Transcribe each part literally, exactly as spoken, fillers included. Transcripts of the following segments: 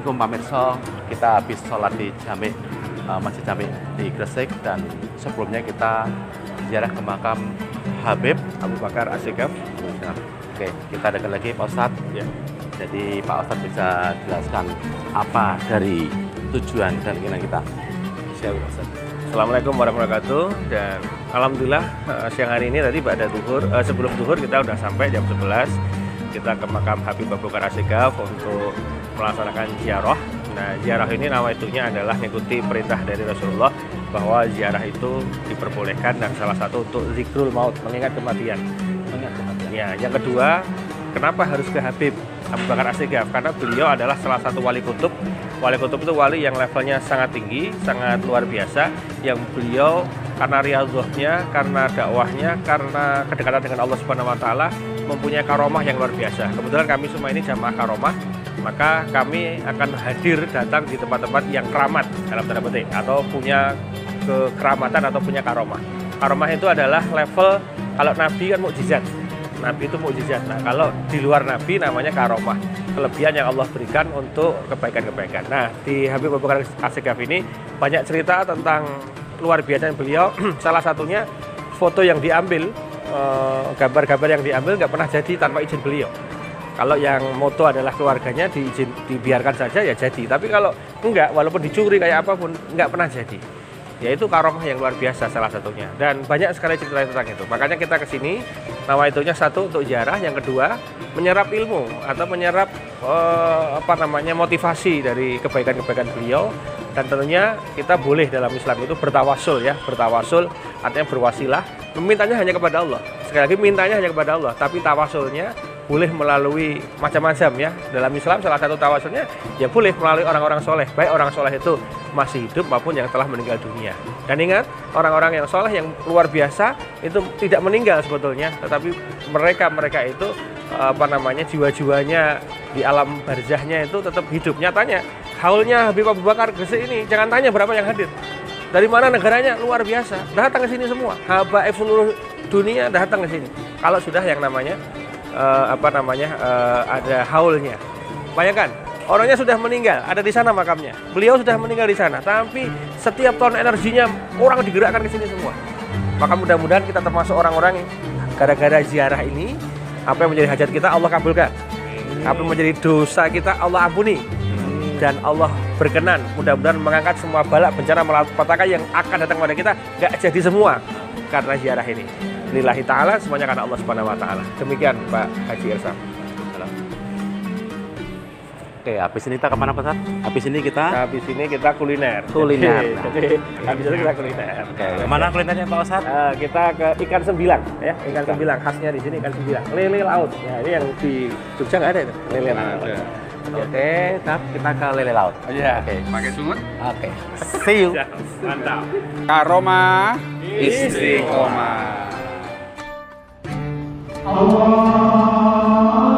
Assalamualaikum pemirsa, kita habis sholat di Jami uh, Masjid Jami di Gresik dan sebelumnya kita ziarah ke makam Habib Abu Bakar As-Sigaf. Oke, kita dekat lagi Pak Ustadz. Ya. Jadi Pak Ustadz bisa jelaskan apa dari tujuan dan keinginan kita. Siap, Pak Ustadz. Assalamualaikum warahmatullahi wabarakatuh. Dan alhamdulillah uh, siang hari ini tadi pada duhur, uh, sebelum duhur kita udah sampai jam sebelas. Kita ke makam Habib Abu Bakar As-Sigaf untuk melaksanakan ziarah. Nah, ziarah ini nama itunya adalah mengikuti perintah dari Rasulullah bahwa ziarah itu diperbolehkan dan salah satu untuk zikrul maut, mengingat kematian. Mengingat kematian. Ya, yang kedua, kenapa harus ke Habib Abu Bakar As-Sigaf? Karena beliau adalah salah satu wali kutub. Wali kutub itu wali yang levelnya sangat tinggi, sangat luar biasa, yang beliau karena riyadhahnya, karena dakwahnya, karena kedekatan dengan Allah Subhanahu wa taala mempunyai karomah yang luar biasa. Kebetulan kami semua ini jamaah karomah, maka kami akan hadir datang di tempat-tempat yang keramat dalam tanda petik atau punya kekeramatan atau punya karomah. Karomah itu adalah level, kalau Nabi kan mukjizat. Nabi itu mukjizat. Nah, kalau di luar Nabi namanya karomah, kelebihan yang Allah berikan untuk kebaikan-kebaikan. Nah, di Habib Abu Bakar As-Sigaf ini banyak cerita tentang luar biasa beliau. Salah satunya foto yang diambil, gambar-gambar yang diambil nggak pernah jadi tanpa izin beliau. Kalau yang moto adalah keluarganya diizin, dibiarkan saja ya jadi. Tapi kalau enggak, walaupun dicuri kayak apapun, nggak pernah jadi. Yaitu karomah yang luar biasa salah satunya. Dan banyak sekali cerita tentang itu. Makanya kita ke sini, nama itunya satu untuk ziarah, yang kedua menyerap ilmu atau menyerap eh, apa namanya motivasi dari kebaikan-kebaikan beliau. Dan tentunya kita boleh dalam Islam itu bertawasul ya, bertawasul artinya berwasilah, memintanya hanya kepada Allah. Sekali lagi mintanya hanya kepada Allah, tapi tawasulnya boleh melalui macam-macam ya. Dalam Islam salah satu tawasulnya ya boleh melalui orang-orang soleh, baik orang soleh itu masih hidup maupun yang telah meninggal dunia. Dan ingat, orang-orang yang soleh yang luar biasa itu tidak meninggal sebetulnya, tetapi mereka-mereka itu apa namanya jiwa-jiwanya di alam barzahnya itu tetap hidup. Nyatanya haulnya Habib Abu Bakar Gresik ini, jangan tanya berapa yang hadir. Dari mana negaranya luar biasa, datang ke sini semua. Habaib seluruh dunia datang ke sini. Kalau sudah yang namanya uh, apa namanya uh, ada haulnya. Bayangkan, orangnya sudah meninggal, ada di sana makamnya. Beliau sudah meninggal di sana, tapi setiap tahun energinya orang digerakkan ke sini semua. Maka mudah-mudahan kita termasuk orang-orang yang gara-gara ziarah ini, apa yang menjadi hajat kita Allah kabulkan. Apa yang menjadi dosa kita Allah ampuni. Dan Allah berkenan mudah-mudahan mengangkat semua bala bencana malapetaka yang akan datang pada kita, gak jadi semua karena ziarah ini. Lillahi ta'ala, semuanya karena Allah Subhanahu wa taala. Demikian Pak Haji Irsam. Oke, habis ini kita kemana Pak Ustadz? Habis ini kita? Habis ini kita kuliner. Kuliner. Jadi habis itu kita kuliner. Oke, kemana kulinernya Pak Ustadz? Uh, kita ke ikan sembilang ya, ikan sembilang khasnya di sini ikan sembilang. Lele laut. Ya, ini yang di Jogja nggak ada itu. Lele laut. Oke, okay, kita ke lele laut. Oh iya. Oke. Okay. Pakai sungut? Oke. Okay. See you. Mantap. Karomah istiqomah. Allah.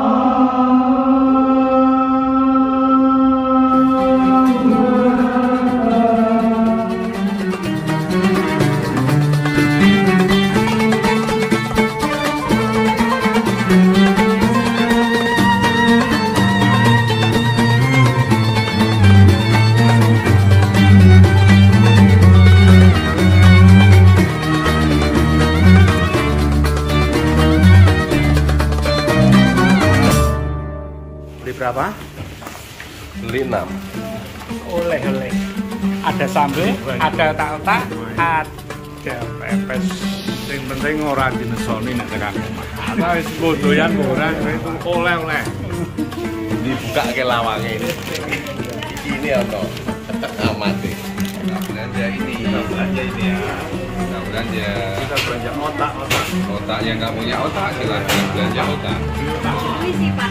Berapa? Beli enam. Oleh-oleh. Ada sambal, ada otak-otak, ada pepes. Yang penting orang dinesoni nek tekan omah. Ana wis bodoyan ora itu oleh-oleh. Dibuka ke lawangnya ini. Ini ono. Amati. Belanja ini. Kita belanja ini ya. Kita belanja. Kita belanja otak-otak. Otak yang nggak punya otak silahkan belanja otak. Ini sih Pak.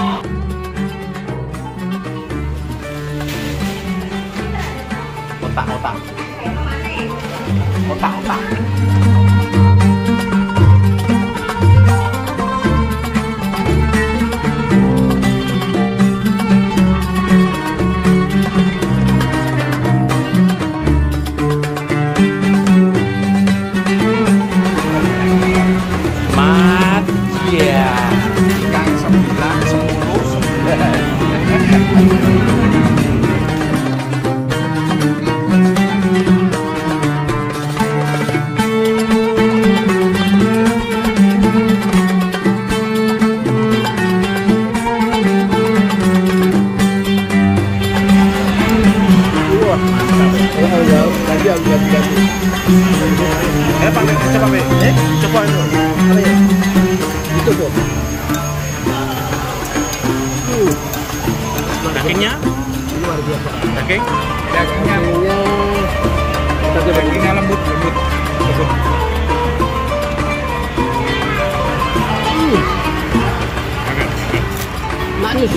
Otak-otak. Otak-otak. Mat, ya. Ikan sembilan, sepuluh, sembilan. Oh, ya, ganti aku ganti ganti. Eh, Pak, coba, Pak. Eh, coba itu. Apa ya? Itu tuh. Uh, Dagingnya? luar biasa. Daging? Dagingnya, kita coba dagingnya lembut, lembut, lembut. Uh, manis.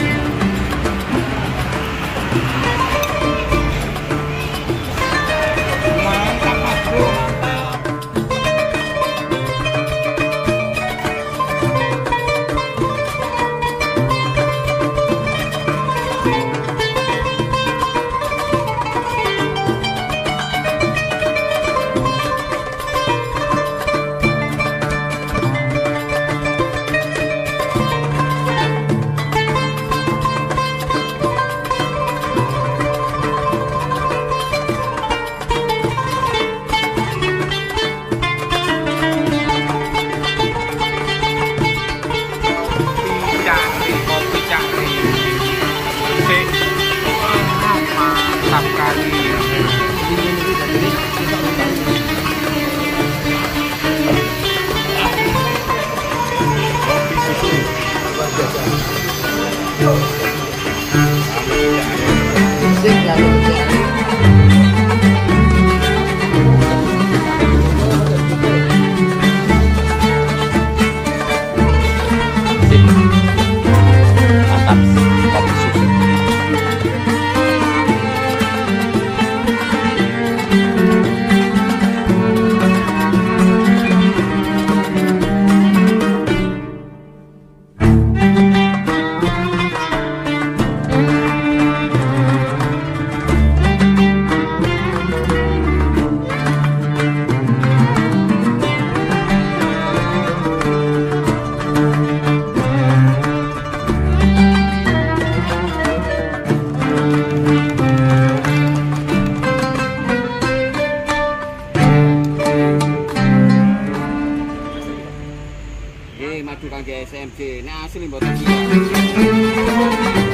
Madu kangge S M C, nek asli mboten siap.